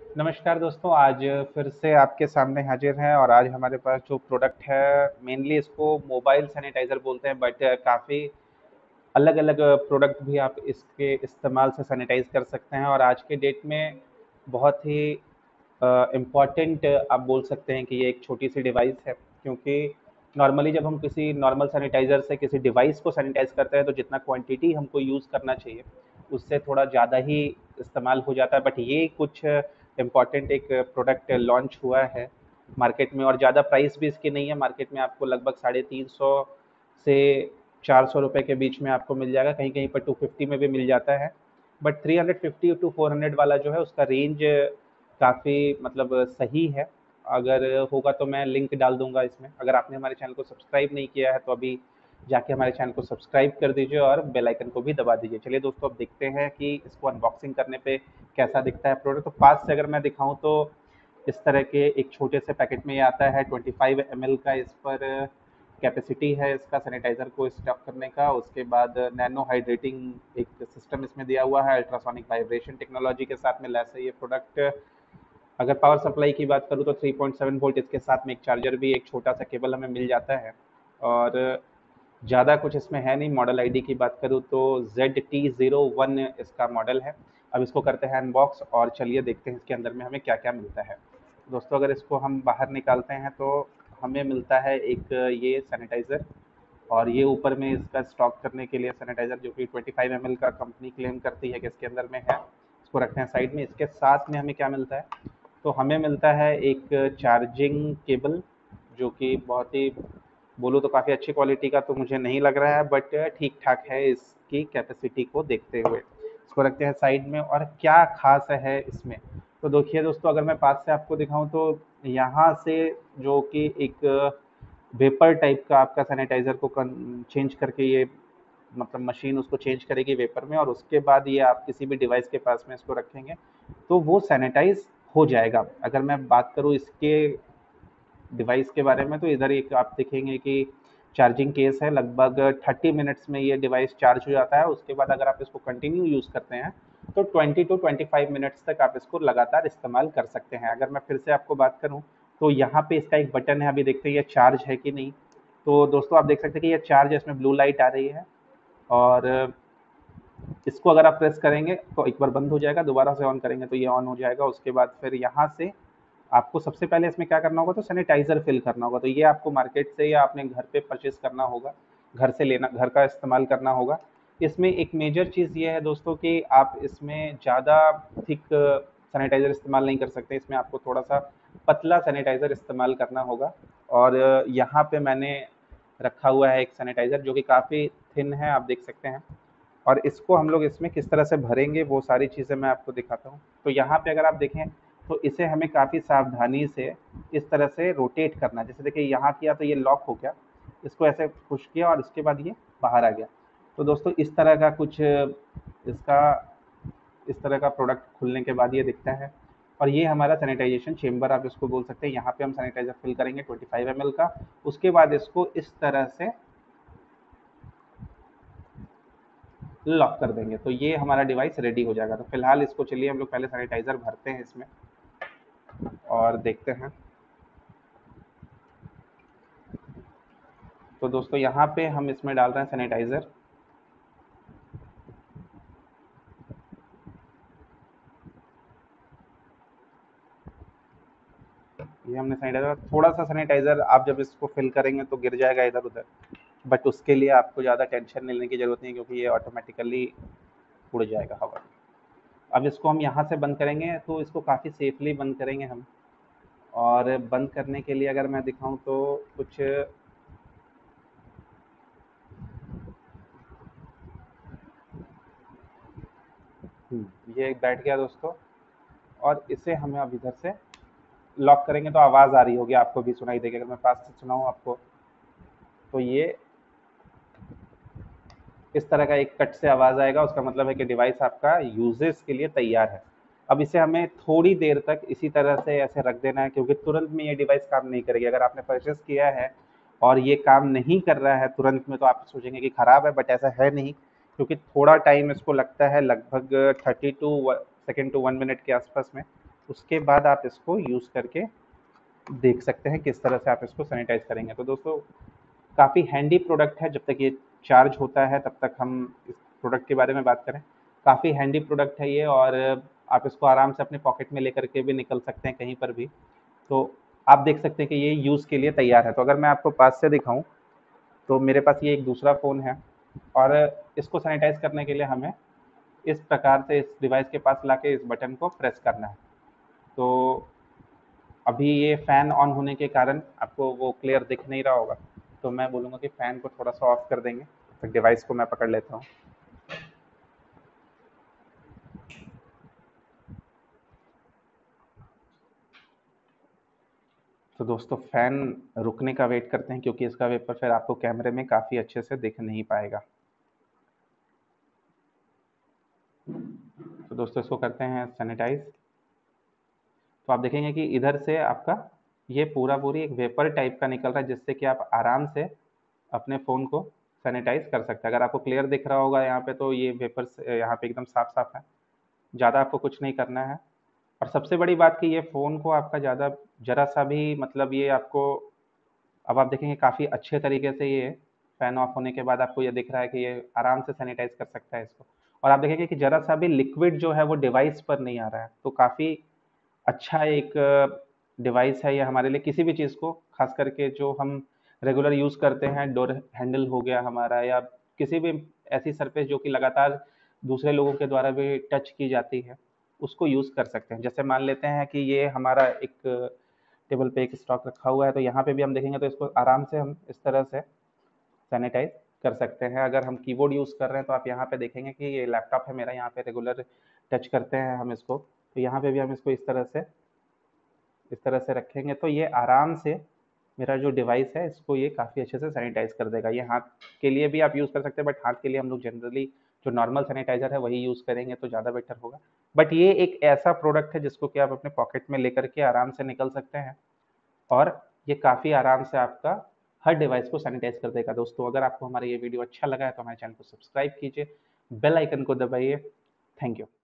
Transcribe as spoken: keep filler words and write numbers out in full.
नमस्कार दोस्तों, आज फिर से आपके सामने हाजिर हैं और आज हमारे पास जो प्रोडक्ट है, मेनली इसको मोबाइल सैनिटाइज़र बोलते हैं, बट काफ़ी अलग-अलग प्रोडक्ट भी आप इसके इस्तेमाल से सैनिटाइज़ कर सकते हैं। और आज के डेट में बहुत ही इम्पॉर्टेंट आप बोल सकते हैं कि ये एक छोटी-सी डिवाइस है, क्योंकि नॉर्मली जब हम किसी नॉर्मल सैनिटाइज़र से किसी डिवाइस को सैनिटाइज़ करते हैं, तो जितना क्वांटिटी हमको यूज़ करना चाहिए, उससे थोड़ा ज़्यादा ही इस्तेमाल हो जाता है। बट ये कुछ इम्पॉर्टेंट एक प्रोडक्ट लॉन्च हुआ है मार्केट में, और ज़्यादा प्राइस भी इसकी नहीं है। मार्केट में आपको लगभग साढ़े तीन सौ से चार सौ रुपये के बीच में आपको मिल जाएगा, कहीं-कहीं पर टू फिफ्टी में भी मिल जाता है। But three hundred fifty to four hundred वाला जो है, उसका रेंज काफ़ी मतलब सही है। अगर होगा तो मैं लिंक डाल दूँगा इसमें। अगर आपने हमारे चैनल को सब्सक्राइब नहीं किया है, तो अभी जाके हमारे चैनल को सब्सक्राइब कर दीजिए और बेल आइकन को भी दबा दीजिए। चलिए दोस्तों, अब देखते हैं कि इसको अनबॉक्सिंग करने पे कैसा दिखता है प्रोडक्ट। तो पास से अगर मैं दिखाऊँ तो इस तरह के एक छोटे से पैकेट में ये आता है। ट्वेंटी फाइव एम एल का इस पर कैपेसिटी है इसका सैनिटाइज़र को स्टॉक करने का। उसके बाद नैनो हाइड्रेटिंग एक सिस्टम इसमें दिया हुआ है, अल्ट्रासोनिक वाइब्रेशन टेक्नोलॉजी के साथ में लैस है ये प्रोडक्ट। अगर पावर सप्लाई की बात करूँ तो थ्री पॉइंट सेवन वोल्ट, इसके साथ में एक चार्जर भी, एक छोटा सा केबल हमें मिल जाता है। और ज़्यादा कुछ इसमें है नहीं। मॉडल आईडी की बात करूँ तो जेड टी ज़ीरो वन इसका मॉडल है। अब इसको करते हैं अनबॉक्स और चलिए देखते हैं इसके अंदर में हमें क्या क्या मिलता है। दोस्तों, अगर इसको हम बाहर निकालते हैं तो हमें मिलता है एक ये सैनिटाइज़र, और ये ऊपर में इसका स्टॉक करने के लिए सैनिटाइज़र, जो कि ट्वेंटी फाइव एम एल का कंपनी क्लेम करती है कि इसके अंदर में है। इसको रखते हैं साइड में। इसके साथ में हमें क्या मिलता है, तो हमें मिलता है एक चार्जिंग केबल, जो कि बहुत ही बोलूँ तो काफ़ी अच्छी क्वालिटी का तो मुझे नहीं लग रहा है, बट ठीक ठाक है इसकी कैपेसिटी को देखते हुए। इसको रखते हैं साइड में। और क्या खास है इसमें, तो देखिए दोस्तों, अगर मैं पास से आपको दिखाऊं तो यहाँ से जो कि एक वेपर टाइप का आपका सैनिटाइज़र को चेंज करके ये मतलब मशीन उसको चेंज करेगी वेपर में, और उसके बाद ये आप किसी भी डिवाइस के पास में इसको रखेंगे तो वो सैनिटाइज हो जाएगा। अगर मैं बात करूँ इसके डिवाइस के बारे में, तो इधर एक आप देखेंगे कि चार्जिंग केस है। लगभग थर्टी मिनट्स में ये डिवाइस चार्ज हो जाता है। उसके बाद अगर आप इसको कंटिन्यू यूज़ करते हैं तो twenty to twenty five minutes तक आप इसको लगातार इस्तेमाल कर सकते हैं। अगर मैं फिर से आपको बात करूं तो यहाँ पे इसका एक बटन है, अभी देखते हैं ये चार्ज है कि नहीं। तो दोस्तों, आप देख सकते हैं कि ये चार्ज है, इसमें ब्लू लाइट आ रही है। और इसको अगर आप प्रेस करेंगे तो एक बार बंद हो जाएगा, दोबारा से ऑन करेंगे तो ये ऑन हो जाएगा। उसके बाद फिर यहाँ से आपको सबसे पहले इसमें क्या करना होगा, तो सैनिटाइज़र फिल करना होगा। तो ये आपको मार्केट से या अपने घर पे परचेज़ करना होगा, घर से लेना, घर का इस्तेमाल करना होगा। इसमें एक मेजर चीज़ ये है दोस्तों कि आप इसमें ज़्यादा थिक सैनिटाइज़र इस्तेमाल नहीं कर सकते। इसमें आपको थोड़ा-सा पतला सैनिटाइज़र इस्तेमाल करना होगा। और यहाँ पे मैंने रखा हुआ है एक सैनिटाइज़र जो कि काफ़ी थिन है, आप देख सकते हैं। और इसको हम लोग इसमें किस तरह से भरेंगे वो सारी चीज़ें मैं आपको दिखाता हूँ। तो यहाँ पे अगर आप देखें तो इसे हमें काफ़ी सावधानी से इस तरह से रोटेट करना है। जैसे देखिए यहाँ किया तो ये लॉक हो गया, इसको ऐसे पुश किया और इसके बाद ये बाहर आ गया। तो दोस्तों, इस तरह का कुछ इसका इस तरह का प्रोडक्ट खुलने के बाद ये दिखता है। और ये हमारा सैनिटाइजेशन चेम्बर आप इसको बोल सकते हैं। यहाँ पे हम सैनिटाइज़र फिल करेंगे ट्वेंटी फाइव एम एल का। उसके बाद इसको इस तरह से लॉक कर देंगे तो ये हमारा डिवाइस रेडी हो जाएगा। तो फिलहाल इसको चलिए हम लोग पहले सैनिटाइज़र भरते हैं इसमें और देखते हैं। तो दोस्तों, यहाँ पे हम इसमें डाल रहे हैं सैनिटाइज़र। ये हमने सैनिटाइज़र, थोड़ा सा सैनिटाइज़र आप जब इसको फिल करेंगे तो गिर जाएगा इधर उधर, बट उसके लिए आपको ज़्यादा टेंशन लेने की ज़रूरत नहीं है, क्योंकि ये ऑटोमेटिकली उड़ जाएगा हवा में। अब इसको हम यहाँ से बंद करेंगे, तो इसको काफ़ी सेफली बंद करेंगे हम। और बंद करने के लिए अगर मैं दिखाऊँ तो कुछ ये बैठ गया दोस्तों। और इसे हमें अब इधर से लॉक करेंगे तो आवाज़ आ रही होगी, आपको भी सुनाई देगी। अगर मैं पास से सुनाऊँ आपको तो ये इस तरह का एक कट से आवाज़ आएगा, उसका मतलब है कि डिवाइस आपका यूजेस के लिए तैयार है। अब इसे हमें थोड़ी देर तक इसी तरह से ऐसे रख देना है, क्योंकि तुरंत में ये डिवाइस काम नहीं करेगी। अगर आपने परचेस किया है और ये काम नहीं कर रहा है तुरंत में, तो आप सोचेंगे कि ख़राब है, बट ऐसा है नहीं। क्योंकि थोड़ा टाइम इसको लगता है, लगभग thirty two second to one minute के आसपास में उसके बाद आप इसको यूज़ करके देख सकते हैं किस तरह से आप इसको सैनिटाइज करेंगे। तो दोस्तों काफ़ी हैंडी प्रोडक्ट है, जब तक ये चार्ज होता है तब तक हम इस प्रोडक्ट के बारे में बात करें। काफ़ी हैंडी प्रोडक्ट है ये, और आप इसको आराम से अपने पॉकेट में लेकर के भी निकल सकते हैं कहीं पर भी। तो आप देख सकते हैं कि ये यूज़ के लिए तैयार है। तो अगर मैं आपको पास से दिखाऊं तो मेरे पास ये एक दूसरा फ़ोन है, और इसको सैनिटाइज करने के लिए हमें इस प्रकार से इस डिवाइस के पास लाके इस बटन को प्रेस करना है। तो अभी ये फ़ैन ऑन होने के कारण आपको वो क्लियर दिख नहीं रहा होगा, तो मैं बोलूँगा कि फ़ैन को थोड़ा सा ऑफ कर देंगे। तो डिवाइस को मैं पकड़ लेता हूँ। तो दोस्तों फ़ैन रुकने का वेट करते हैं, क्योंकि इसका वेपर फिर आपको कैमरे में काफ़ी अच्छे से दिख नहीं पाएगा। तो दोस्तों इसको करते हैं सैनिटाइज। तो आप देखेंगे कि इधर से आपका ये पूरा पूरी एक वेपर टाइप का निकल रहा है, जिससे कि आप आराम से अपने फ़ोन को सैनिटाइज कर सकते हैं। अगर आपको क्लियर दिख रहा होगा यहाँ पे, तो ये वेपर्स यहाँ पे एकदम साफ साफ है। ज़्यादा आपको कुछ नहीं करना है। और सबसे बड़ी बात कि ये फ़ोन को आपका ज़्यादा ज़रा सा भी, मतलब ये आपको, अब आप देखेंगे काफ़ी अच्छे तरीके से ये फ़ैन ऑफ होने के बाद आपको ये दिख रहा है कि ये आराम से सैनिटाइज कर सकता है इसको। और आप देखेंगे कि ज़रा सा भी लिक्विड जो है वो डिवाइस पर नहीं आ रहा है। तो काफ़ी अच्छा एक डिवाइस है ये हमारे लिए, किसी भी चीज़ को, खास करके जो हम रेगुलर यूज़ करते हैं, डोर हैंडल हो गया हमारा, या किसी भी ऐसी सरफेस जो कि लगातार दूसरे लोगों के द्वारा भी टच की जाती है, उसको यूज़ कर सकते हैं। जैसे मान लेते हैं कि ये हमारा एक टेबल पे एक स्टॉक रखा हुआ है, तो यहाँ पे भी हम देखेंगे तो इसको आराम से हम इस तरह से सैनिटाइज कर सकते हैं। अगर हम कीबोर्ड यूज़ कर रहे हैं तो आप यहाँ पे देखेंगे कि ये लैपटॉप है मेरा, यहाँ पे रेगुलर टच करते हैं हम इसको, तो यहाँ पे भी हम इसको इस तरह से इस तरह से रखेंगे तो ये आराम से मेरा जो डिवाइस है इसको ये काफ़ी अच्छे से सैनिटाइज कर देगा। ये हाथ के लिए भी आप यूज़ कर सकते हैं, बट हाथ के लिए हम लोग जनरली जो नॉर्मल सैनिटाइज़र है वही यूज़ करेंगे तो ज़्यादा बेटर होगा। बट ये एक ऐसा प्रोडक्ट है जिसको कि आप अपने पॉकेट में लेकर के आराम से निकल सकते हैं, और ये काफ़ी आराम से आपका हर डिवाइस को सैनिटाइज कर देगा। दोस्तों अगर आपको हमारा ये वीडियो अच्छा लगा है तो हमारे चैनल को सब्सक्राइब कीजिए, बेल आइकन को दबाइए। Thank you.